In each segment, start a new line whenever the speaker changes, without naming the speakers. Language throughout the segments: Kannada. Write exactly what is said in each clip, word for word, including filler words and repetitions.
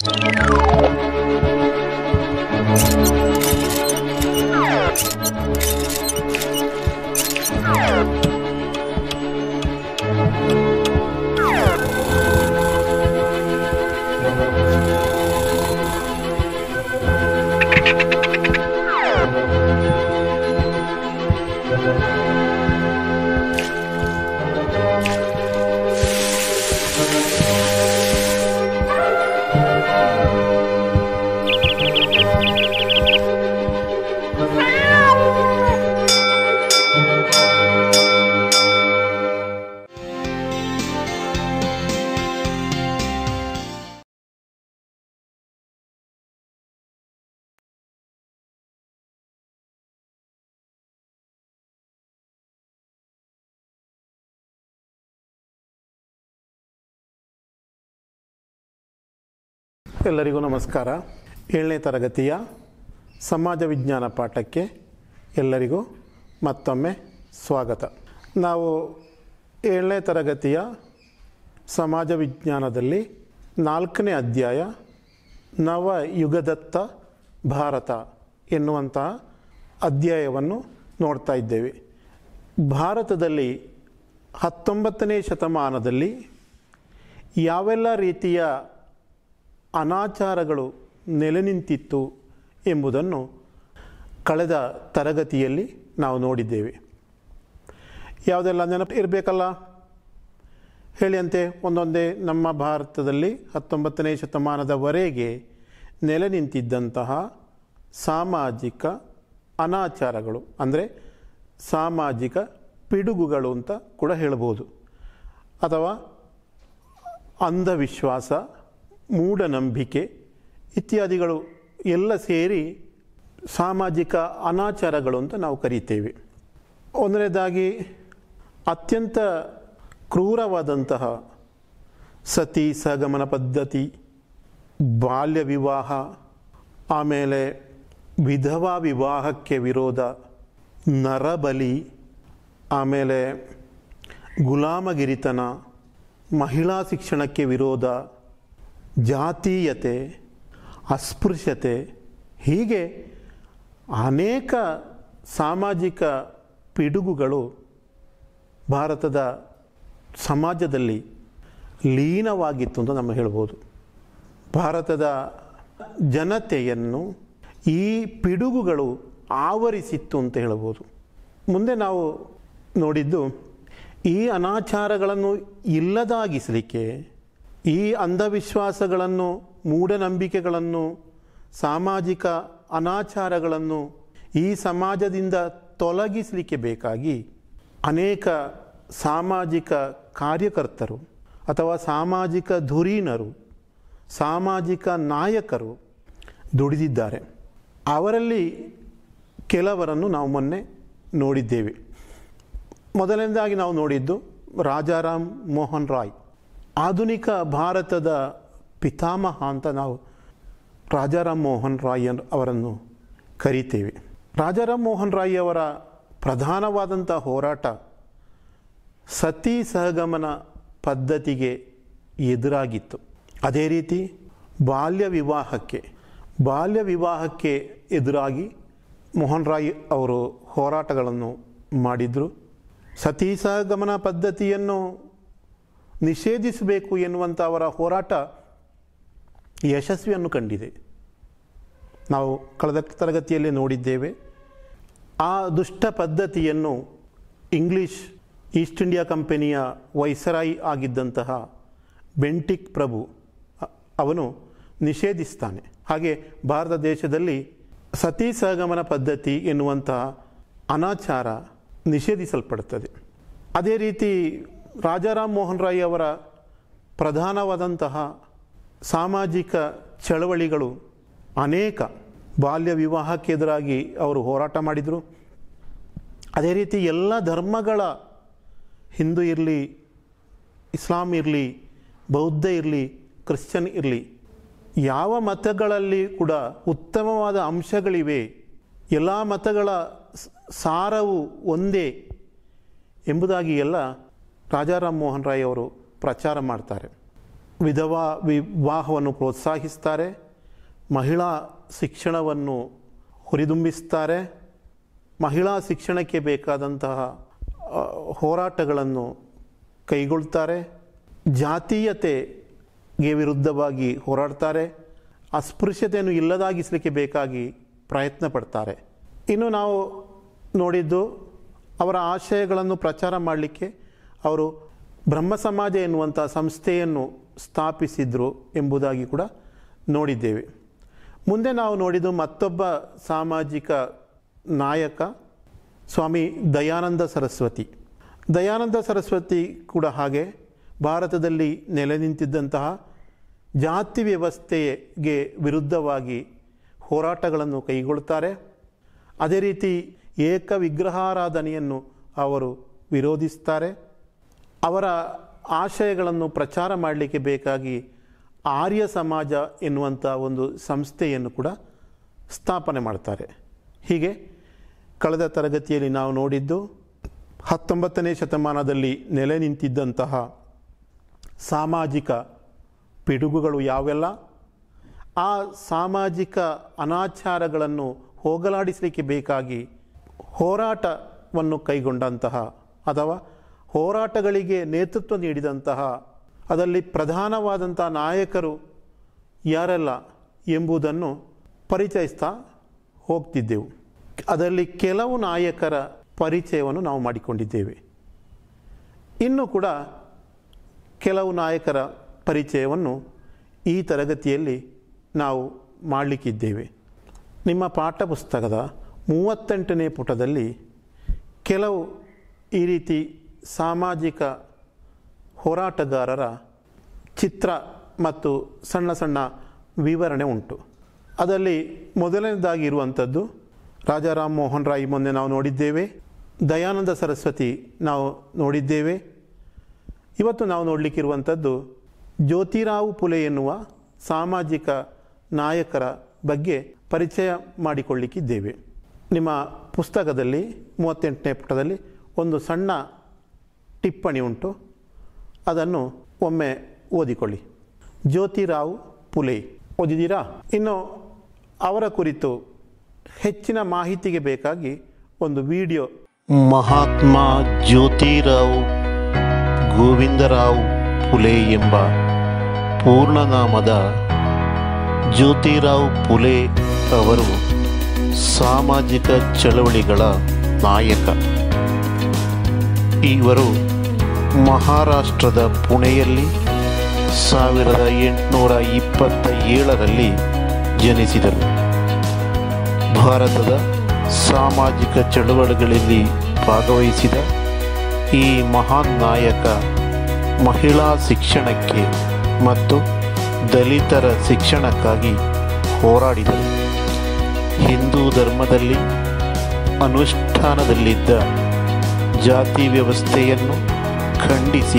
ಎಲ್ಲರಿಗೂ ನಮಸ್ಕಾರ. ಏಳನೇ ತರಗತಿಯ ಸಮಾಜ ವಿಜ್ಞಾನ ಪಾಠಕ್ಕೆ ಎಲ್ಲರಿಗೂ ಮತ್ತೊಮ್ಮೆ ಸ್ವಾಗತ. ನಾವು ಏಳನೇ ತರಗತಿಯ ಸಮಾಜ ವಿಜ್ಞಾನದಲ್ಲಿ ನಾಲ್ಕನೇ ಅಧ್ಯಾಯ ನವಯುಗದತ್ತ ಭಾರತ ಎನ್ನುವಂತಹ ಅಧ್ಯಾಯವನ್ನು ನೋಡ್ತಾ ಇದ್ದೇವೆ. ಭಾರತದಲ್ಲಿ ಹತ್ತೊಂಬತ್ತನೇ ಶತಮಾನದಲ್ಲಿ ಯಾವೆಲ್ಲ ರೀತಿಯ ಅನಾಚಾರಗಳು ನೆಲೆ ನಿಂತಿತ್ತು ಎಂಬುದನ್ನು ಕಳೆದ ತರಗತಿಯಲ್ಲಿ ನಾವು ನೋಡಿದ್ದೇವೆ. ಯಾವುದೆಲ್ಲ ನೆನಪು ಇರಬೇಕಲ್ಲ, ಹೇಳಿ ಅಂತೆ. ಒಂದೊಂದೇ ನಮ್ಮ ಭಾರತದಲ್ಲಿ ಹತ್ತೊಂಬತ್ತನೇ ಶತಮಾನದವರೆಗೆ ನೆಲೆ ನಿಂತಿದ್ದಂತಹ ಸಾಮಾಜಿಕ ಅನಾಚಾರಗಳು, ಅಂದರೆ ಸಾಮಾಜಿಕ ಪಿಡುಗುಗಳು ಅಂತ ಕೂಡ ಹೇಳ್ಬೋದು, ಅಥವಾ ಅಂಧವಿಶ್ವಾಸ, ಮೂಢನಂಬಿಕೆ ಇತ್ಯಾದಿಗಳು ಎಲ್ಲ ಸೇರಿ ಸಾಮಾಜಿಕ ಅನಾಚಾರಗಳು ಅಂತ ನಾವು ಕರೀತೇವೆ. ಒಂದನೇದಾಗಿ ಅತ್ಯಂತ ಕ್ರೂರವಾದಂತಹ ಸತಿ ಸಹಗಮನ ಪದ್ಧತಿ, ಬಾಲ್ಯ ವಿವಾಹ, ಆಮೇಲೆ ವಿಧವಾ ವಿವಾಹಕ್ಕೆ ವಿರೋಧ, ನರಬಲಿ, ಆಮೇಲೆ ಗುಲಾಮಗಿರಿತನ, ಮಹಿಳಾ ಶಿಕ್ಷಣಕ್ಕೆ ವಿರೋಧ, ಜಾತೀಯತೆ, ಅಸ್ಪೃಶ್ಯತೆ, ಹೀಗೆ ಅನೇಕ ಸಾಮಾಜಿಕ ಪಿಡುಗುಗಳು ಭಾರತದ ಸಮಾಜದಲ್ಲಿ ಲೀನವಾಗಿತ್ತು ಅಂತ ನಮ್ಮ ಹೇಳ್ಬೋದು. ಭಾರತದ ಜನತೆಯನ್ನು ಈ ಪಿಡುಗುಗಳು ಆವರಿಸಿತ್ತು ಅಂತ ಹೇಳ್ಬೋದು. ಮುಂದೆ ನಾವು ನೋಡಿದ್ದು ಈ ಅನಾಚಾರಗಳನ್ನು ಇಲ್ಲದಾಗಿಸಲಿಕ್ಕೆ, ಈ ಅಂಧವಿಶ್ವಾಸಗಳನ್ನು, ಮೂಢನಂಬಿಕೆಗಳನ್ನು, ಸಾಮಾಜಿಕ ಅನಾಚಾರಗಳನ್ನು ಈ ಸಮಾಜದಿಂದ ತೊಲಗಿಸಲಿಕ್ಕೆ ಬೇಕಾಗಿ ಅನೇಕ ಸಾಮಾಜಿಕ ಕಾರ್ಯಕರ್ತರು ಅಥವಾ ಸಾಮಾಜಿಕ ಧುರೀಣರು, ಸಾಮಾಜಿಕ ನಾಯಕರು ದುಡಿದಿದ್ದಾರೆ. ಅವರಲ್ಲಿ ಕೆಲವರನ್ನು ನಾವು ಮೊನ್ನೆ ನೋಡಿದ್ದೇವೆ. ಮೊದಲನೇದಾಗಿ ನಾವು ನೋಡಿದ್ದು ರಾಜಾರಾಮ್ ಮೋಹನ್ ರಾಯ್. ಆಧುನಿಕ ಭಾರತದ ಪಿತಾಮಹ ಅಂತ ನಾವು ರಾಜಾರಾಮ್ ಮೋಹನ್ ರಾಯ್ ಅವರನ್ನು ಕರೀತೇವೆ. ರಾಜಾರಾಮ್ ಮೋಹನ್ ರಾಯ್ ಅವರ ಪ್ರಧಾನವಾದಂಥ ಹೋರಾಟ ಸತಿ ಸಹಗಮನ ಪದ್ಧತಿಗೆ ಎದುರಾಗಿತ್ತು. ಅದೇ ರೀತಿ ಬಾಲ್ಯ ವಿವಾಹಕ್ಕೆ ಬಾಲ್ಯ ವಿವಾಹಕ್ಕೆ ಎದುರಾಗಿ ಮೋಹನ್ ರಾಯ್ ಅವರು ಹೋರಾಟಗಳನ್ನು ಮಾಡಿದರು. ಸತಿ ಸಹಗಮನ ಪದ್ಧತಿಯನ್ನು ನಿಷೇಧಿಸಬೇಕು ಎನ್ನುವಂಥ ಅವರ ಹೋರಾಟ ಯಶಸ್ವಿಯನ್ನು ಕಂಡಿದೆ. ನಾವು ಕಳೆದ ತರಗತಿಯಲ್ಲಿ ನೋಡಿದ್ದೇವೆ. ಆ ದುಷ್ಟ ಪದ್ಧತಿಯನ್ನು ಇಂಗ್ಲಿಷ್ ಈಸ್ಟ್ ಇಂಡಿಯಾ ಕಂಪನಿಯ ವೈಸರಾಯಿ ಆಗಿದ್ದಂತಹ ಬೆಂಟಿಕ್ ಪ್ರಭು ಅವನು ನಿಷೇಧಿಸ್ತಾನೆ. ಹಾಗೆ ಭಾರತ ದೇಶದಲ್ಲಿ ಸತಿ ಸಹಗಮನ ಪದ್ಧತಿ ಎನ್ನುವಂತಹ ಅನಾಚಾರ ನಿಷೇಧಿಸಲ್ಪಡುತ್ತದೆ. ಅದೇ ರೀತಿ ರಾಜಾರಾಮ್ ಮೋಹನ್ ರಾಯ್ ಅವರ ಪ್ರಧಾನವಾದಂತಹ ಸಾಮಾಜಿಕ ಚಳವಳಿಗಳು ಅನೇಕ. ಬಾಲ್ಯ ವಿವಾಹಕ್ಕೆ ಎದುರಾಗಿ ಅವರು ಹೋರಾಟ ಮಾಡಿದರು. ಅದೇ ರೀತಿ ಎಲ್ಲ ಧರ್ಮಗಳ, ಹಿಂದೂ ಇರಲಿ, ಇಸ್ಲಾಂ ಇರಲಿ, ಬೌದ್ಧ ಇರಲಿ, ಕ್ರಿಶ್ಚಿಯನ್ ಇರಲಿ, ಯಾವ ಮತಗಳಲ್ಲಿ ಕೂಡ ಉತ್ತಮವಾದ ಅಂಶಗಳಿವೆ, ಎಲ್ಲ ಮತಗಳ ಸಾರವು ಒಂದೇ ಎಂಬುದಾಗಿ ಎಲ್ಲ ರಾಜಾರಾಮ್ ಮೋಹನ್ ರಾಯ್ ಅವರು ಪ್ರಚಾರ ಮಾಡ್ತಾರೆ. ವಿಧವಾ ವಿವಾಹವನ್ನು ಪ್ರೋತ್ಸಾಹಿಸ್ತಾರೆ, ಮಹಿಳಾ ಶಿಕ್ಷಣವನ್ನು ಹುರಿದುಂಬಿಸ್ತಾರೆ, ಮಹಿಳಾ ಶಿಕ್ಷಣಕ್ಕೆ ಬೇಕಾದಂತಹ ಹೋರಾಟಗಳನ್ನು ಕೈಗೊಳ್ತಾರೆ, ಜಾತೀಯತೆಗೆ ವಿರುದ್ಧವಾಗಿ ಹೋರಾಡ್ತಾರೆ, ಅಸ್ಪೃಶ್ಯತೆಯನ್ನು ಇಲ್ಲದಾಗಿಸಲಿಕ್ಕೆ ಬೇಕಾಗಿ ಪ್ರಯತ್ನ ಪಡ್ತಾರೆ. ಇನ್ನು ನಾವು ನೋಡಿದ್ದು ಅವರ ಆಶಯಗಳನ್ನು ಪ್ರಚಾರ ಮಾಡಲಿಕ್ಕೆ ಅವರು ಬ್ರಹ್ಮ ಸಮಾಜ ಎನ್ನುವಂಥ ಸಂಸ್ಥೆಯನ್ನು ಸ್ಥಾಪಿಸಿದರು ಎಂಬುದಾಗಿ ಕೂಡ ನೋಡಿದ್ದೇವೆ. ಮುಂದೆ ನಾವು ನೋಡಿದ್ದು ಮತ್ತೊಬ್ಬ ಸಾಮಾಜಿಕ ನಾಯಕ ಸ್ವಾಮಿ ದಯಾನಂದ ಸರಸ್ವತಿ. ದಯಾನಂದ ಸರಸ್ವತಿ ಕೂಡ ಹಾಗೆ ಭಾರತದಲ್ಲಿ ನೆಲೆ ನಿಂತಿದ್ದಂತಹ ಜಾತಿ ವ್ಯವಸ್ಥೆಗೆ ವಿರುದ್ಧವಾಗಿ ಹೋರಾಟಗಳನ್ನು ಕೈಗೊಳ್ತಾರೆ. ಅದೇ ರೀತಿ ಏಕ ವಿಗ್ರಹಾರಾಧನೆಯನ್ನು ಅವರು ವಿರೋಧಿಸ್ತಾರೆ. ಅವರ ಆಶಯಗಳನ್ನು ಪ್ರಚಾರ ಮಾಡಲಿಕ್ಕೆ ಬೇಕಾಗಿ ಆರ್ಯ ಸಮಾಜ ಎನ್ನುವಂಥ ಒಂದು ಸಂಸ್ಥೆಯನ್ನು ಕೂಡ ಸ್ಥಾಪನೆ ಮಾಡ್ತಾರೆ. ಹೀಗೆ ಕಳೆದ ತರಗತಿಯಲ್ಲಿ ನಾವು ನೋಡಿದ್ದು ಹತ್ತೊಂಬತ್ತನೇ ಶತಮಾನದಲ್ಲಿ ನೆಲೆ ನಿಂತಿದ್ದಂತಹ ಸಾಮಾಜಿಕ ಪಿಡುಗುಗಳು ಯಾವೆಲ್ಲ, ಆ ಸಾಮಾಜಿಕ ಅನಾಚಾರಗಳನ್ನು ಹೋಗಲಾಡಿಸಲಿಕ್ಕೆ ಬೇಕಾಗಿ ಹೋರಾಟವನ್ನು ಕೈಗೊಂಡಂತಹ ಅಥವಾ ಹೋರಾಟಗಳಿಗೆ ನೇತೃತ್ವ ನೀಡಿದಂತಹ ಅದರಲ್ಲಿ ಪ್ರಧಾನವಾದಂಥ ನಾಯಕರು ಯಾರೆಲ್ಲ ಎಂಬುದನ್ನು ಪರಿಚಯಿಸ್ತಾ ಹೋಗ್ತಿದ್ದೆವು. ಅದರಲ್ಲಿ ಕೆಲವು ನಾಯಕರ ಪರಿಚಯವನ್ನು ನಾವು ಮಾಡಿಕೊಂಡಿದ್ದೇವೆ. ಇನ್ನೂ ಕೂಡ ಕೆಲವು ನಾಯಕರ ಪರಿಚಯವನ್ನು ಈ ತರಗತಿಯಲ್ಲಿ ನಾವು ಮಾಡಲಿಕ್ಕಿದ್ದೇವೆ. ನಿಮ್ಮ ಪಾಠ ಪುಸ್ತಕದ ಮೂವತ್ತೆಂಟನೇ ಪುಟದಲ್ಲಿ ಕೆಲವು ಈ ರೀತಿ ಸಾಮಾಜಿಕ ಹೋರಾಟಗಾರರ ಚಿತ್ರ ಮತ್ತು ಸಣ್ಣ ಸಣ್ಣ ವಿವರಣೆ ಉಂಟು. ಅದರಲ್ಲಿ ಮೊದಲನೇದಾಗಿ ಇರುವಂಥದ್ದು ರಾಜಾರಾಮ್ ಮೋಹನ್ ರಾಯ್ ಮೊನ್ನೆ ನಾವು ನೋಡಿದ್ದೇವೆ, ದಯಾನಂದ ಸರಸ್ವತಿ ನಾವು ನೋಡಿದ್ದೇವೆ. ಇವತ್ತು ನಾವು ನೋಡಲಿಕ್ಕಿರುವಂಥದ್ದು ಜ್ಯೋತಿರಾವ್ ಫುಲೆ ಎನ್ನುವ ಸಾಮಾಜಿಕ ನಾಯಕರ ಬಗ್ಗೆ ಪರಿಚಯ ಮಾಡಿಕೊಳ್ಳಿಕ್ಕಿದ್ದೇವೆ. ನಿಮ್ಮ ಪುಸ್ತಕದಲ್ಲಿ ಮೂವತ್ತೆಂಟನೇ ಪುಟದಲ್ಲಿ ಒಂದು ಸಣ್ಣ ಟಿಪ್ಪಣಿ ಉಂಟು, ಅದನ್ನು ಒಮ್ಮೆ ಓದಿಕೊಳ್ಳಿ. ಜ್ಯೋತಿರಾವ್ ಫುಲೆ ಓದಿದ್ದೀರಾ? ಇನ್ನು ಅವರ ಕುರಿತು ಹೆಚ್ಚಿನ ಮಾಹಿತಿಗೆ ಬೇಕಾಗಿ ಒಂದು ವಿಡಿಯೋ.
ಮಹಾತ್ಮ ಜ್ಯೋತಿರಾವ್ ಗೋವಿಂದರಾವ್ ಫುಲೆ ಎಂಬ ಪೂರ್ಣನಾಮದ ಜ್ಯೋತಿರಾವ್ ಫುಲೆ ಅವರು ಸಾಮಾಜಿಕ ಚಳವಳಿಗಳ ನಾಯಕ. ಇವರು ಮಹಾರಾಷ್ಟ್ರದ ಪುಣೆಯಲ್ಲಿ ಸಾವಿರದ ಎಂಟುನೂರ ಇಪ್ಪತ್ತ ಏಳರಲ್ಲಿ ಜನಿಸಿದರು. ಭಾರತದ ಸಾಮಾಜಿಕ ಚಳವಳಿಗಳಲ್ಲಿ ಭಾಗವಹಿಸಿದ ಈ ಮಹಾನ್ ನಾಯಕ ಮಹಿಳಾ ಶಿಕ್ಷಣಕ್ಕೆ ಮತ್ತು ದಲಿತರ ಶಿಕ್ಷಣಕ್ಕಾಗಿ ಹೋರಾಡಿದರು. ಹಿಂದೂ ಧರ್ಮದಲ್ಲಿ ಅನುಷ್ಠಾನದಲ್ಲಿದ್ದ ಜಾತಿ ವ್ಯವಸ್ಥೆಯನ್ನು ಖಂಡಿಸಿ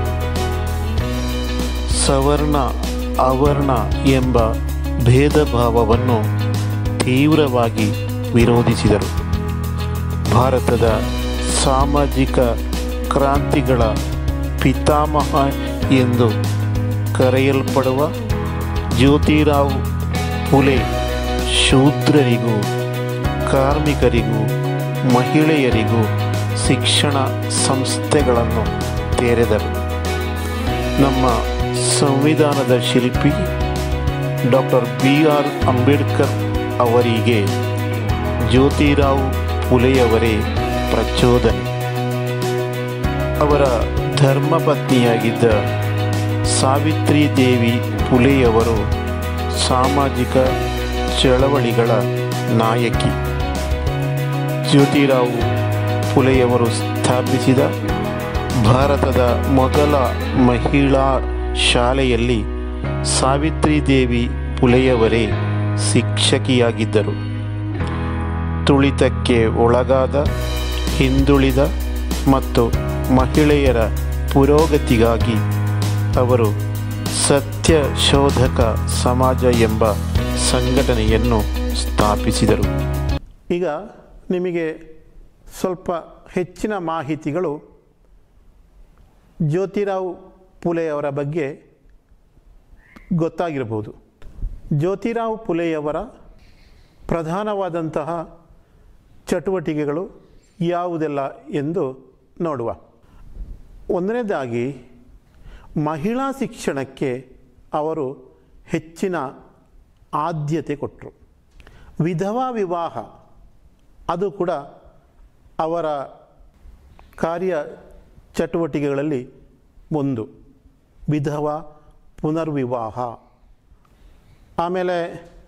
ಸವರ್ಣ ಅವರ್ಣ ಎಂಬ ಭೇದ ಭಾವವನ್ನು ತೀವ್ರವಾಗಿ ವಿರೋಧಿಸಿದರು. ಭಾರತದ ಸಾಮಾಜಿಕ ಕ್ರಾಂತಿಗಳ ಪಿತಾಮಹ ಎಂದು ಕರೆಯಲ್ಪಡುವ ಜ್ಯೋತಿರಾವ್ ಫುಲೆ ಶೂದ್ರರಿಗೂ ಕಾರ್ಮಿಕರಿಗೂ ಮಹಿಳೆಯರಿಗೂ ಶಿಕ್ಷಣ ಸಂಸ್ಥೆಗಳನ್ನು ತೆರೆದರು. ನಮ್ಮ ಸಂವಿಧಾನದ ಶಿಲ್ಪಿ ಡಾಕ್ಟರ್ ಬಿ ಆರ್ ಅಂಬೇಡ್ಕರ್ ಅವರಿಗೆ ಜ್ಯೋತಿರಾವ್ ಫುಲೆಯವರೇ ಪ್ರಚೋದನೆ. ಅವರ ಧರ್ಮಪತ್ನಿಯಾಗಿದ್ದ ಸಾವಿತ್ರಿ ದೇವಿ ಫುಲೆಯವರು ಸಾಮಾಜಿಕ ಚಳವಳಿಗಳ ನಾಯಕಿ. ಜ್ಯೋತಿರಾವ್ ಫುಲೆಯವರು ಸ್ಥಾಪಿಸಿದ ಭಾರತದ ಮೊದಲ ಮಹಿಳಾ ಶಾಲೆಯಲ್ಲಿ ಸಾವಿತ್ರಿ ದೇವಿ ಫುಲೆಯವರೇ ಶಿಕ್ಷಕಿಯಾಗಿದ್ದರು. ತುಳಿತಕ್ಕೆ ಒಳಗಾದ ಹಿಂದುಳಿದ ಮತ್ತು ಮಹಿಳೆಯರ ಪುರೋಗತಿಗಾಗಿ ಅವರು ಸತ್ಯ ಶೋಧಕ ಸಮಾಜ ಎಂಬ ಸಂಘಟನೆಯನ್ನು ಸ್ಥಾಪಿಸಿದರು.
ಈಗ ನಿಮಗೆ ಸ್ವಲ್ಪ ಹೆಚ್ಚಿನ ಮಾಹಿತಿಗಳು ಜ್ಯೋತಿರಾವ್ ಫುಲೆ ಅವರ ಬಗ್ಗೆ ಗೊತ್ತಾಗಿರಬಹುದು. ಜ್ಯೋತಿರಾವ್ ಫುಲೆಯವರ ಪ್ರಧಾನವಾದಂತಹ ಚಟುವಟಿಕೆಗಳು ಯಾವುದೆಲ್ಲ ಎಂದು ನೋಡುವ. ಒಂದನೇದಾಗಿ ಮಹಿಳಾ ಶಿಕ್ಷಣಕ್ಕೆ ಅವರು ಹೆಚ್ಚಿನ ಆದ್ಯತೆ ಕೊಟ್ಟರು. ವಿಧವಾ ವಿವಾಹ ಅದು ಕೂಡ ಅವರ ಕಾರ್ಯ ಚಟುವಟಿಕೆಗಳಲ್ಲಿ ಒಂದು. ವಿಧವಾ ಪುನರ್ವಿವಾಹ. ಆಮೇಲೆ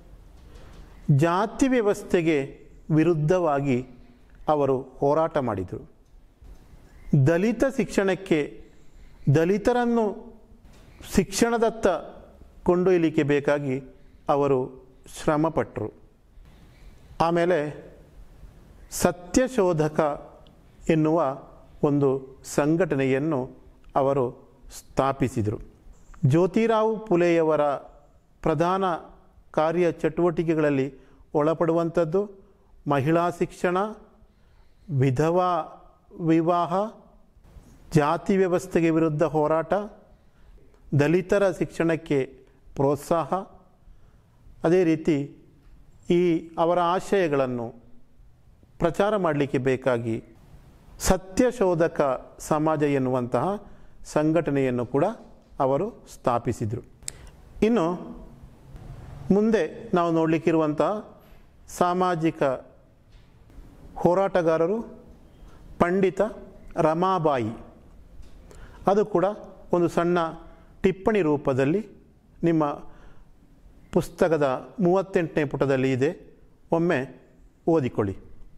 ಜಾತಿ ವ್ಯವಸ್ಥೆಗೆ ವಿರುದ್ಧವಾಗಿ ಅವರು ಹೋರಾಟ ಮಾಡಿದರು. ದಲಿತ ಶಿಕ್ಷಣಕ್ಕೆ, ದಲಿತರನ್ನು ಶಿಕ್ಷಣದತ್ತ ಕೊಂಡೊಯ್ಯಲಿಕ್ಕೆ ಬೇಕಾಗಿ ಅವರು ಶ್ರಮಪಟ್ಟರು. ಆಮೇಲೆ ಸತ್ಯಶೋಧಕ ಎನ್ನುವ ಒಂದು ಸಂಘಟನೆಯನ್ನು ಅವರು ಸ್ಥಾಪಿಸಿದರು. ಜ್ಯೋತಿರಾವ್ ಫುಲೆಯವರ ಪ್ರಧಾನ ಕಾರ್ಯ ಚಟುವಟಿಕೆಗಳಲ್ಲಿ ಒಳಪಡುವಂಥದ್ದು ಮಹಿಳಾ ಶಿಕ್ಷಣ, ವಿಧವಾ ವಿವಾಹ, ಜಾತಿ ವ್ಯವಸ್ಥೆಗೆ ವಿರುದ್ಧ ಹೋರಾಟ, ದಲಿತರ ಶಿಕ್ಷಣಕ್ಕೆ ಪ್ರೋತ್ಸಾಹ. ಅದೇ ರೀತಿ ಈ ಅವರ ಆಶಯಗಳನ್ನು ಪ್ರಚಾರ ಮಾಡಲಿಕ್ಕೆ ಬೇಕಾಗಿ ಸತ್ಯಶೋಧಕ ಸಮಾಜ ಎನ್ನುವಂತಹ ಸಂಘಟನೆಯನ್ನು ಕೂಡ ಅವರು ಸ್ಥಾಪಿಸಿದರು. ಇನ್ನು ಮುಂದೆ ನಾವು ನೋಡಲಿಕ್ಕಿರುವಂತಹ ಸಾಮಾಜಿಕ ಹೋರಾಟಗಾರರು ಪಂಡಿತ ರಮಾಬಾಯಿ. ಅದು ಕೂಡ ಒಂದು ಸಣ್ಣ ಟಿಪ್ಪಣಿ ರೂಪದಲ್ಲಿ ನಿಮ್ಮ ಪುಸ್ತಕದ ಮೂವತ್ತೆಂಟನೇ ಪುಟದಲ್ಲಿ ಇದೆ, ಒಮ್ಮೆ ಓದಿಕೊಳ್ಳಿ.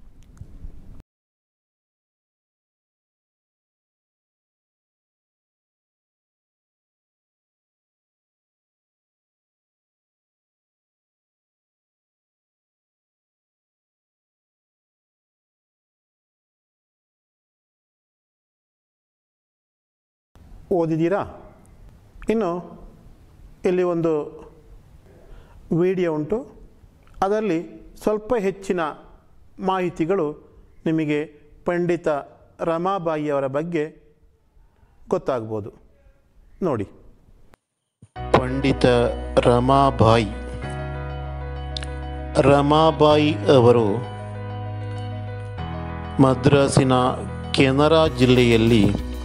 ಓದಿದ್ದೀರಾ? ಇನ್ನು ಇಲ್ಲಿ ಒಂದು ವಿಡಿಯೋ ಉಂಟು, ಅದರಲ್ಲಿ ಸ್ವಲ್ಪ ಹೆಚ್ಚಿನ ಮಾಹಿತಿಗಳು ನಿಮಗೆ ಪಂಡಿತ ರಮಾಬಾಯಿಯವರ ಬಗ್ಗೆ ಗೊತ್ತಾಗ್ಬೋದು. ನೋಡಿ.
ಪಂಡಿತ ರಮಾಬಾಯಿ. ರಮಾಬಾಯಿ ಅವರು ಮದ್ರಾಸಿನ ಕೆನರಾ ಜಿಲ್ಲೆಯಲ್ಲಿ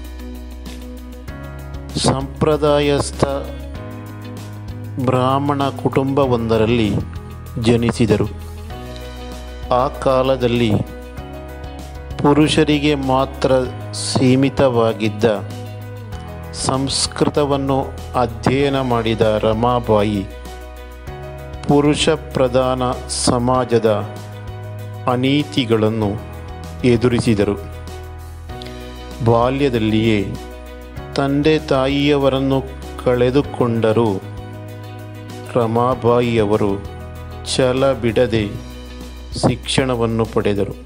ಸಂಪ್ರದಾಯಸ್ಥ ಬ್ರಾಹ್ಮಣ ಕುಟುಂಬವೊಂದರಲ್ಲಿ ಜನಿಸಿದರು. ಆ ಕಾಲದಲ್ಲಿ ಪುರುಷರಿಗೆ ಮಾತ್ರ ಸೀಮಿತವಾಗಿದ್ದ ಸಂಸ್ಕೃತವನ್ನು ಅಧ್ಯಯನ ಮಾಡಿದ ರಮಾಬಾಯಿ ಪುರುಷ ಪ್ರಧಾನ ಸಮಾಜದ ಅನೀತಿಗಳನ್ನು ಎದುರಿಸಿದರು. ಬಾಲ್ಯದಲ್ಲಿಯೇ ತಂದೆ ತಾಯಿಯವರನ್ನು ಕಳೆದುಕೊಂಡರೂ ರಮಾಬಾಯಿಯವರು ಛಲ ಬಿಡದೆ ಶಿಕ್ಷಣವನ್ನು ಪಡೆದರು.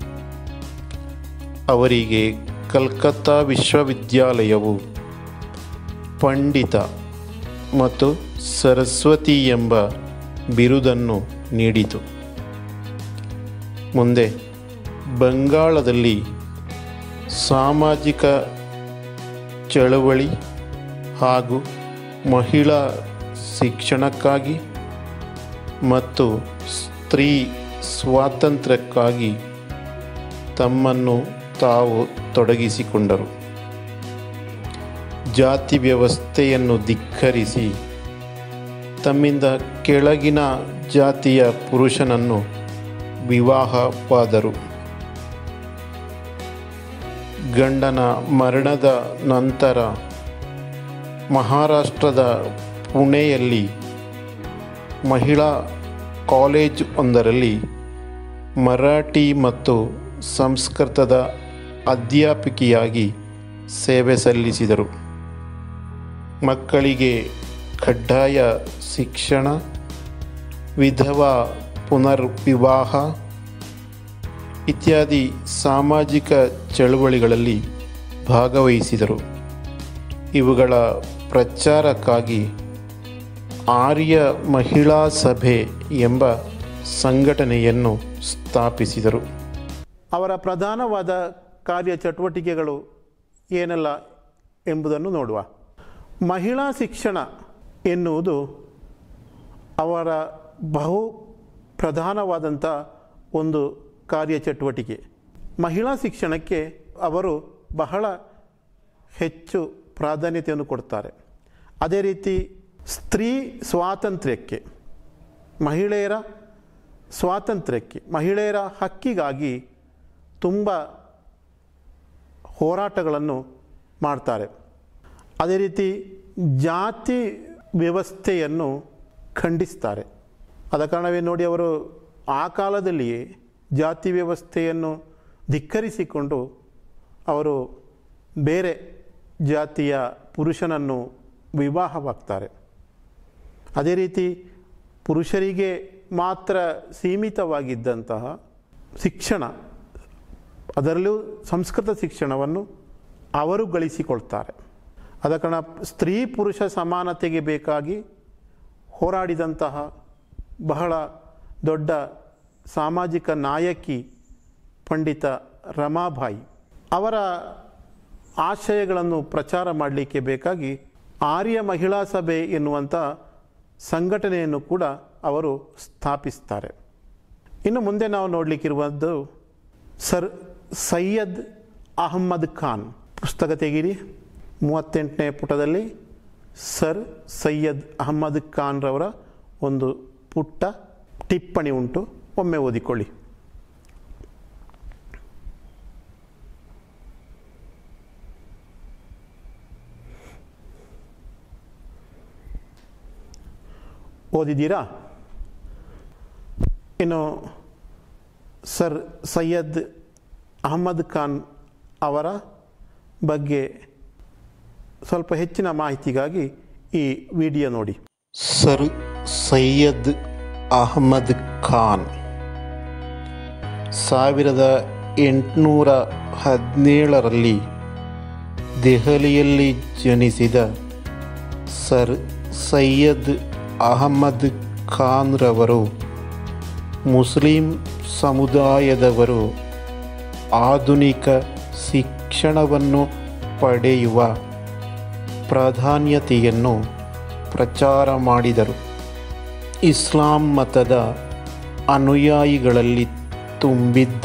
ಅವರಿಗೆ ಕಲ್ಕತ್ತಾ ವಿಶ್ವವಿದ್ಯಾಲಯವು ಪಂಡಿತ ಮತ್ತು ಸರಸ್ವತಿ ಎಂಬ ಬಿರುದನ್ನು ನೀಡಿತು. ಮುಂದೆ ಬಂಗಾಳದಲ್ಲಿ ಸಾಮಾಜಿಕ ಚಳವಳಿ ಹಾಗೂ ಮಹಿಳಾ ಶಿಕ್ಷಣಕ್ಕಾಗಿ ಮತ್ತು ಸ್ತ್ರೀ ಸ್ವಾತಂತ್ರ್ಯಕ್ಕಾಗಿ ತಮ್ಮನ್ನು ತಾವು ತೊಡಗಿಸಿಕೊಂಡರು. ಜಾತಿ ವ್ಯವಸ್ಥೆಯನ್ನು ಧಿಕ್ಕರಿಸಿ ತಮ್ಮಿಂದ ಕೆಳಗಿನ ಜಾತಿಯ ಪುರುಷನನ್ನು ವಿವಾಹವಾದರು. ಗಂಡನ ಮರಣದ ನಂತರ ಮಹಾರಾಷ್ಟ್ರದ ಪುಣೆಯಲ್ಲಿ ಮಹಿಳಾ ಕಾಲೇಜ್ ಒಂದರಲ್ಲಿ ಮರಾಠಿ ಮತ್ತು ಸಂಸ್ಕೃತದ ಅಧ್ಯಾಪಕಿಯಾಗಿ ಸೇವೆ ಸಲ್ಲಿಸಿದರು. ಮಕ್ಕಳಿಗೆ ಕಡ್ಡಾಯ ಶಿಕ್ಷಣ, ವಿಧವಾ ಪುನರ್ವಿವಾಹ ಇತ್ಯಾದಿ ಸಾಮಾಜಿಕ ಚಳುವಳಿಗಳಲ್ಲಿ ಭಾಗವಹಿಸಿದರು. ಇವುಗಳ ಪ್ರಚಾರಕ್ಕಾಗಿ ಆರ್ಯ ಮಹಿಳಾ ಸಭೆ ಎಂಬ ಸಂಘಟನೆಯನ್ನು ಸ್ಥಾಪಿಸಿದರು.
ಅವರ ಪ್ರಧಾನವಾದ ಕಾರ್ಯ ಚಟುವಟಿಕೆಗಳು ಏನೆಲ್ಲ ಎಂಬುದನ್ನು ನೋಡುವ. ಮಹಿಳಾ ಶಿಕ್ಷಣ ಎನ್ನುವುದು ಅವರ ಬಹು ಪ್ರಧಾನವಾದಂಥ ಒಂದು ಕಾರ್ಯಚಟುವಟಿಕೆ. ಮಹಿಳಾ ಶಿಕ್ಷಣಕ್ಕೆ ಅವರು ಬಹಳ ಹೆಚ್ಚು ಪ್ರಾಧಾನ್ಯತೆಯನ್ನು ಕೊಡ್ತಾರೆ. ಅದೇ ರೀತಿ ಸ್ತ್ರೀ ಸ್ವಾತಂತ್ರ್ಯಕ್ಕೆ, ಮಹಿಳೆಯರ ಸ್ವಾತಂತ್ರ್ಯಕ್ಕೆ, ಮಹಿಳೆಯರ ಹಕ್ಕಿಗಾಗಿ ತುಂಬ ಹೋರಾಟಗಳನ್ನು ಮಾಡ್ತಾರೆ. ಅದೇ ರೀತಿ ಜಾತಿ ವ್ಯವಸ್ಥೆಯನ್ನು ಖಂಡಿಸ್ತಾರೆ. ಆದ ಕಾರಣವೇ ನೋಡಿ ಅವರು ಆ ಕಾಲದಲ್ಲಿಯೇ ಜಾತಿ ವ್ಯವಸ್ಥೆಯನ್ನು ಧಿಕ್ಕರಿಸಿಕೊಂಡು ಅವರು ಬೇರೆ ಜಾತಿಯ ಪುರುಷನನ್ನು ವಿವಾಹವಾಗ್ತಾರೆ. ಅದೇ ರೀತಿ ಪುರುಷರಿಗೆ ಮಾತ್ರ ಸೀಮಿತವಾಗಿದ್ದಂತಹ ಶಿಕ್ಷಣ, ಅದರಲ್ಲೂ ಸಂಸ್ಕೃತ ಶಿಕ್ಷಣವನ್ನು ಅವರು ಗಳಿಸಿಕೊಳ್ತಾರೆ. ಆದ ಕಾರಣ ಸ್ತ್ರೀ ಪುರುಷ ಸಮಾನತೆಗೆ ಬೇಕಾಗಿ ಹೋರಾಡಿದಂತಹ ಬಹಳ ದೊಡ್ಡ ಸಾಮಾಜಿಕ ನಾಯಕಿ ಪಂಡಿತ ರಮಾಬಾಯಿ ಅವರ ಆಶಯಗಳನ್ನು ಪ್ರಚಾರ ಮಾಡಲಿಕ್ಕೆ ಬೇಕಾಗಿ ಆರ್ಯ ಮಹಿಳಾ ಸಭೆ ಎನ್ನುವಂಥ ಸಂಘಟನೆಯನ್ನು ಕೂಡ ಅವರು ಸ್ಥಾಪಿಸ್ತಾರೆ. ಇನ್ನು ಮುಂದೆ ನಾವು ನೋಡಲಿಕ್ಕಿರುವುದು ಸರ್ ಸೈಯದ್ ಅಹಮ್ಮದ್ ಖಾನ್. ಪುಸ್ತಕ ತೆಗೀರಿ, ಮೂವತ್ತೆಂಟನೇ ಪುಟದಲ್ಲಿ ಸರ್ ಸೈಯದ್ ಅಹಮ್ಮದ್ ಖಾನ್ ರವರ ಒಂದು ಪುಟ್ಟ ಟಿಪ್ಪಣಿ ಉಂಟು, ಒಮ್ಮೆ ಓದಿಕೊಳ್ಳಿ. ಓದಿದ್ದೀರಾ? ಇನ್ನು ಸರ್ ಸೈಯದ್ ಅಹಮ್ಮದ್ ಖಾನ್ ಅವರ ಬಗ್ಗೆ ಸ್ವಲ್ಪ ಹೆಚ್ಚಿನ ಮಾಹಿತಿಗಾಗಿ ಈ ವಿಡಿಯೋ ನೋಡಿ.
ಸರ್ ಸೈಯದ್ ಅಹಮ್ಮದ್ ಖಾನ್ ಸಾವಿರದ ಎಂಟುನೂರ ಹದಿನೇಳರಲ್ಲಿ ದೆಹಲಿಯಲ್ಲಿ ಜನಿಸಿದ ಸರ್ ಸೈಯದ್ ಅಹಮ್ಮದ್ ಖಾನ್ರವರು ಮುಸ್ಲಿಂ ಸಮುದಾಯದವರು ಆಧುನಿಕ ಶಿಕ್ಷಣವನ್ನು ಪಡೆಯುವ ಪ್ರಾಧಾನ್ಯತೆಯನ್ನು ಪ್ರಚಾರ ಮಾಡಿದರು. ಇಸ್ಲಾಂ ಮತದ ಅನುಯಾಯಿಗಳಲ್ಲಿ ತುಂಬಿದ್ದ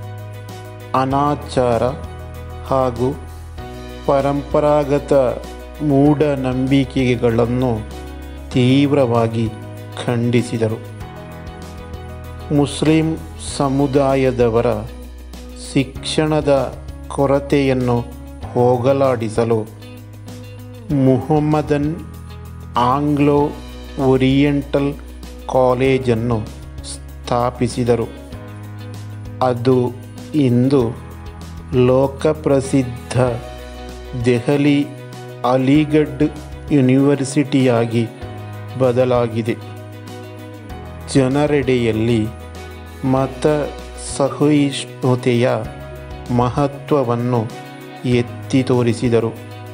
ಅನಾಚಾರ ಹಾಗೂ ಪರಂಪರಾಗತ ಮೂಢನಂಬಿಕೆಗಳನ್ನು ತೀವ್ರವಾಗಿ ಖಂಡಿಸಿದರು. ಮುಸ್ಲಿಂ ಸಮುದಾಯದವರ ಶಿಕ್ಷಣದ ಕೊರತೆಯನ್ನು ಹೋಗಲಾಡಿಸಲು ಮುಹಮ್ಮದನ್ ಆಂಗ್ಲೋ ಓರಿಯೆಂಟಲ್ ಕಾಲೇಜನ್ನು ಸ್ಥಾಪಿಸಿದರು. ಅದು ಇಂದು ಲೋಕಪ್ರಸಿದ್ಧ ದೆಹಲಿ ಅಲಿಗಢ್ ಯೂನಿವರ್ಸಿಟಿಯಾಗಿ ಬದಲಾಗಿದೆ. ಜನರೆಡೆಯಲ್ಲಿ ಮತ ಸಹಿಷ್ಣುತೆಯ ಮಹತ್ವವನ್ನು ಎತ್ತಿ ತೋರಿಸಿದರು.